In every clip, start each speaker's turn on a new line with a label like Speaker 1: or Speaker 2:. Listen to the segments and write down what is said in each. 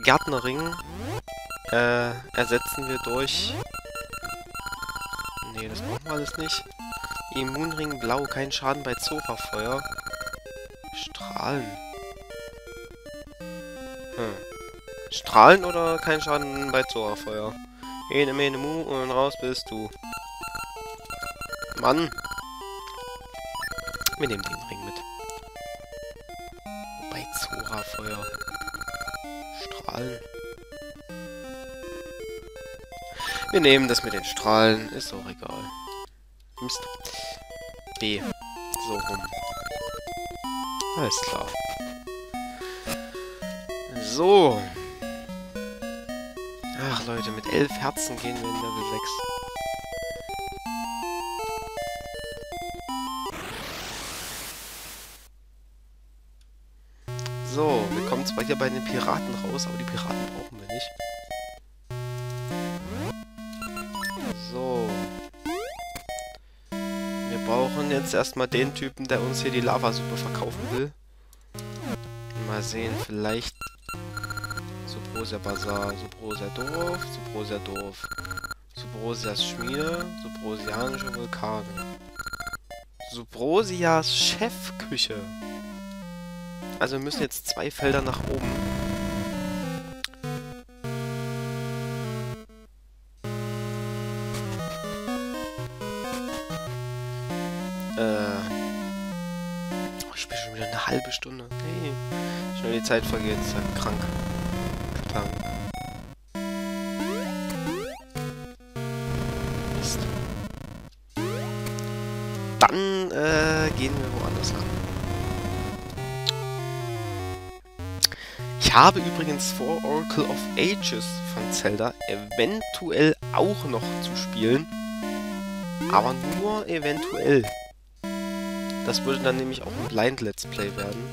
Speaker 1: Gärtnerring ersetzen wir durch... Nee, das brauchen wir alles nicht. Immunring blau, kein Schaden bei Zora-Feuer. Strahlen. Strahlen oder kein Schaden bei Zora-Feuer? Ene, mene, mu und raus bist du. Mann! Wir nehmen den Ring mit. Bei Zora-Feuer. Strahlen. Wir nehmen das mit den Strahlen. Ist auch egal. Mist. B. So rum. Alles klar. So. Ach Leute, mit 11 Herzen gehen wir in Level 6. So, wir kommen zwar hier bei den Piraten raus, aber die Piraten brauchen wir nicht. So. Wir brauchen jetzt erstmal den Typen, der uns hier die Lavasuppe verkaufen will. Mal sehen, vielleicht... Subrosia Bazar, Subrosia Dorf, Subrosia Dorf. Subrosias Schmiede, Subrosianische Vulkane. Subrosias Chefküche. Also wir müssen jetzt 2 Felder nach oben. Ich spiele schon wieder eine halbe Stunde. Hey, schnell die Zeit vergeht. Ist ja krank. Krank. Mist. Dann gehen wir woanders lang. Ich habe übrigens vor, Oracle of Ages von Zelda eventuell auch noch zu spielen. Aber nur eventuell. Das würde dann nämlich auch ein Blind Let's Play werden.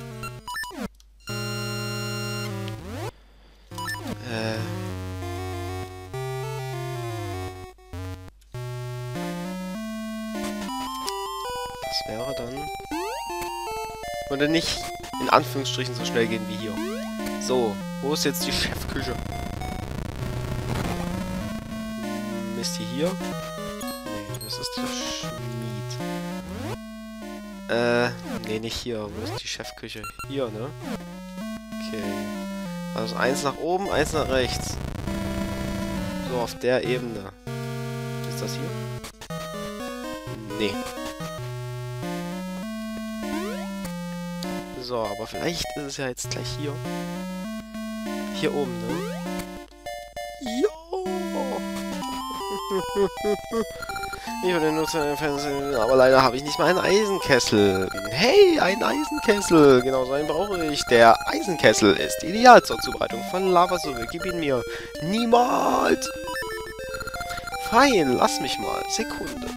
Speaker 1: Das wäre dann... Würde nicht in Anführungsstrichen so schnell gehen wie hier. So, wo ist jetzt die Chefküche? Ist die hier? Nee, das ist der Schmied. Nee, nicht hier. Wo ist die Chefküche? Hier, ne? Okay. Also 1 nach oben, 1 nach rechts. So, auf der Ebene. Ist das hier? Nee. So, aber vielleicht ist es ja jetzt gleich hier. Hier oben, ne? Jo! Ich würde nur zu den Fernsehen, aber leider habe ich nicht mal einen Eisenkessel. Hey, ein Eisenkessel! Genau so einen brauche ich. Der Eisenkessel ist ideal zur Zubereitung von Lavasuppe. Gib ihn mir. Niemals! Fein, lass mich mal. Sekunde.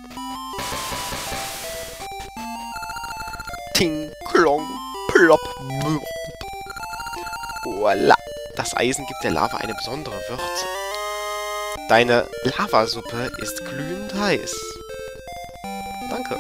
Speaker 1: Ting, klong, plopp, blop. Voila. Das Eisen gibt der Lava eine besondere Würze. Deine Lavasuppe ist glühend heiß. Danke.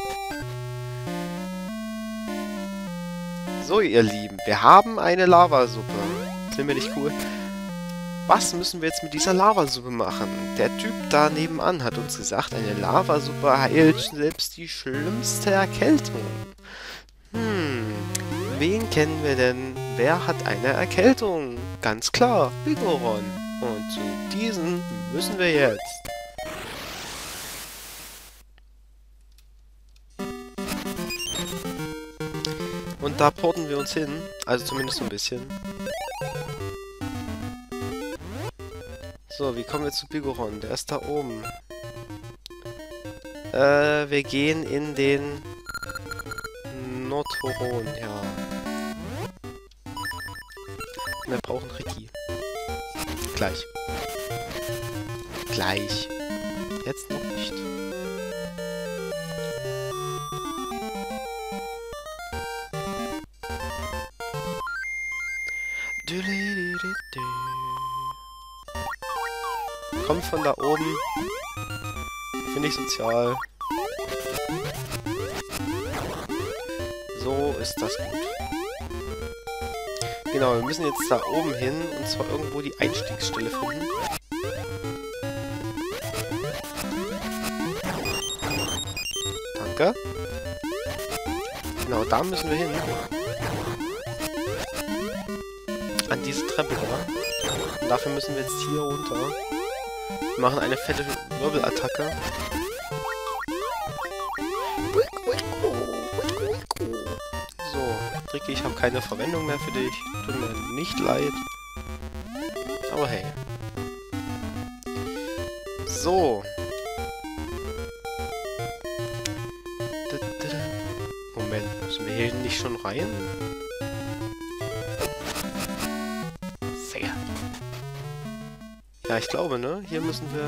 Speaker 1: So, ihr Lieben, wir haben eine Lavasuppe. Ziemlich cool. Was müssen wir jetzt mit dieser Lavasuppe machen? Der Typ da nebenan hat uns gesagt, eine Lavasuppe heilt selbst die schlimmste Erkältung. Wen kennen wir denn? Wer hat eine Erkältung? Ganz klar, Bigoron. Und zu diesen müssen wir jetzt. Und da porten wir uns hin. Also zumindest so ein bisschen. So, wie kommen wir zu Bigoron? Der ist da oben. Wir gehen in den Nordhoron, ja. Wir brauchen Ricky. Gleich. Gleich. Jetzt noch nicht. Kommt von da oben. Finde ich sozial. So ist das gut. Genau, wir müssen jetzt da oben hin und zwar irgendwo die Einstiegsstelle finden. Danke. Genau, da müssen wir hin. An diese Treppe da. Und dafür müssen wir jetzt hier runter. Wir machen eine fette Wirbelattacke. So, Tricky, ich habe keine Verwendung mehr für dich. Tut mir nicht leid. Aber hey. So. Moment, müssen wir hier nicht schon rein? Sehr. Ja, ich glaube, ne? Hier müssen wir...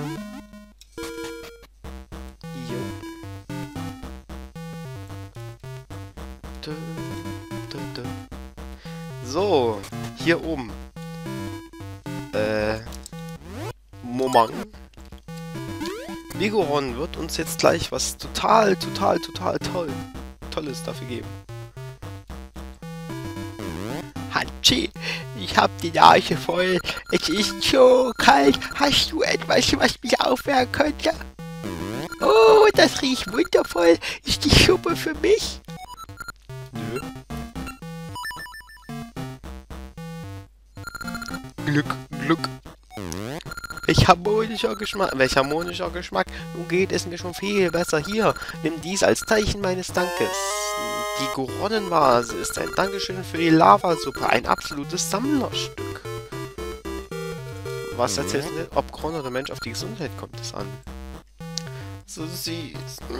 Speaker 1: Jo. So, hier oben. Moment. Vigoron wird uns jetzt gleich was total Tolles dafür geben. Hatschi, ich hab die Nase voll. Es ist so kalt. Hast du etwas, was mich aufwärmen könnte? Oh, das riecht wundervoll. Ist die Suppe für mich? Nö. Glück. Welch harmonischer Geschmack. Nun geht es mir schon viel besser. Hier, nimm dies als Zeichen meines Dankes. Die Goronenvase ist ein Dankeschön für die Lavasuppe. Ein absolutes Sammlerstück. Was erzählst du denn? Ob Goron oder Mensch, auf die Gesundheit kommt es an. So süß.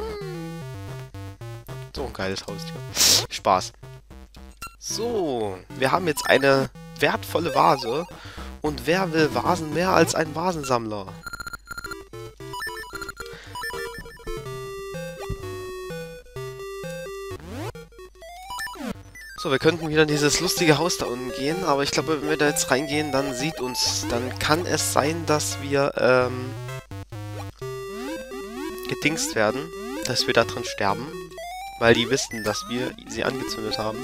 Speaker 1: So ein geiles Haustier. Spaß. So, wir haben jetzt eine wertvolle Vase. Und wer will Vasen mehr als ein Vasensammler? So, wir könnten wieder in dieses lustige Haus da unten gehen, aber ich glaube, wenn wir da jetzt reingehen, dann sieht uns, dann kann es sein, dass wir, gedingst werden, dass wir da drin sterben, weil die wissen, dass wir sie angezündet haben.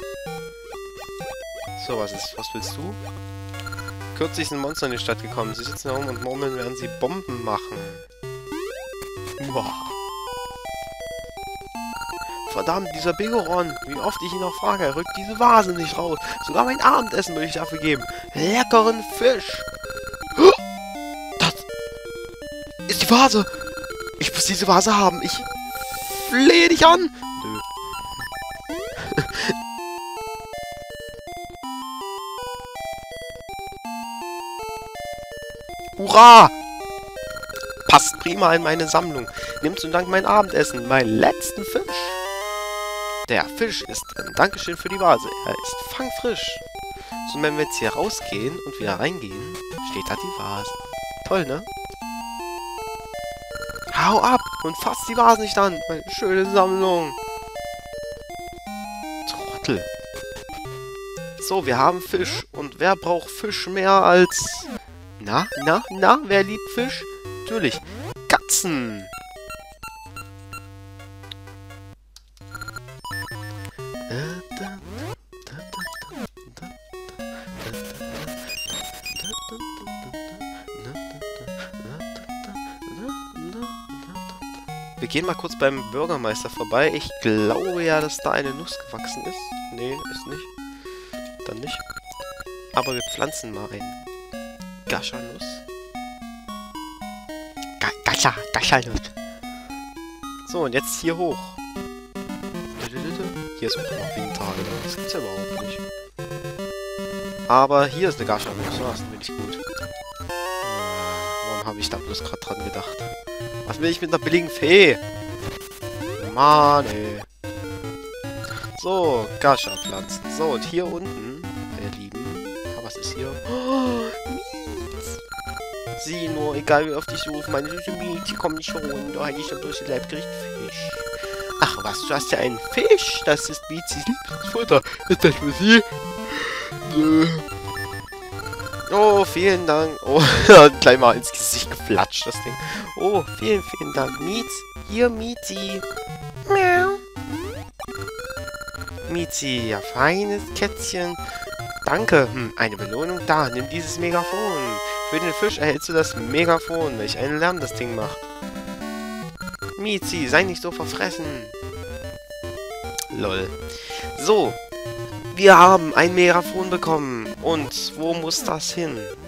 Speaker 1: So, was willst du? Kürzlich sind Monster in die Stadt gekommen. Sie sitzen herum und murmeln, während sie Bomben machen. Uah. Verdammt, dieser Vigoron. Wie oft ich ihn noch frage, er rückt diese Vase nicht raus. Sogar mein Abendessen würde ich dafür geben. Leckeren Fisch. Das ist die Vase. Ich muss diese Vase haben. Ich flehe dich an. Nö. Hurra! Passt prima in meine Sammlung. Nimm zum Dank mein Abendessen, meinen letzten Fisch. Der Fisch ist ein Dankeschön für die Vase. Er ist fangfrisch. So, wenn wir jetzt hier rausgehen und wieder reingehen, steht da die Vase. Toll, ne? Hau ab und fass die Vase nicht an. Meine schöne Sammlung. Trottel. So, wir haben Fisch. Und wer braucht Fisch mehr als... Na, wer liebt Fisch? Natürlich, Katzen! Wir gehen mal kurz beim Bürgermeister vorbei. Ich glaube ja, dass da eine Nuss gewachsen ist. Nee, ist nicht. Dann nicht. Aber wir pflanzen mal ein. Gascha-Nuss. Gascha-Nuss. So, und jetzt hier hoch. Hier ist auch noch Winter. Das gibt's ja überhaupt nicht. Aber hier ist eine Gascha-Nuss. Das finde ich gut. Warum habe ich da bloß gerade dran gedacht? Was will ich mit einer billigen Fee? Mann, ey. So, Gascha-Pflanzen. So, und hier unten, ihr Lieben. Was ist hier? Oh, sieh nur, egal wie oft ich rufe, meine süße Miezi kommt nicht schon. Da hätte ich doch bloß ein Leibgericht Fisch. Ach was, du hast ja einen Fisch. Das ist Miezis Lieblingsfutter. Ist das für sie? Nö. Oh, vielen Dank. Oh, gleich mal ins Gesicht geflatscht, das Ding. Oh, vielen Dank. Miez. Hier, Miezi. Miau. Miezi, ja, feines Kätzchen. Danke. Eine Belohnung da. Nimm dieses Megafon. Für den Fisch erhältst du das Megafon, welch einen Lärm das Ding macht. Mizi, sei nicht so verfressen. Lol. So. Wir haben ein Megafon bekommen. Und wo muss das hin?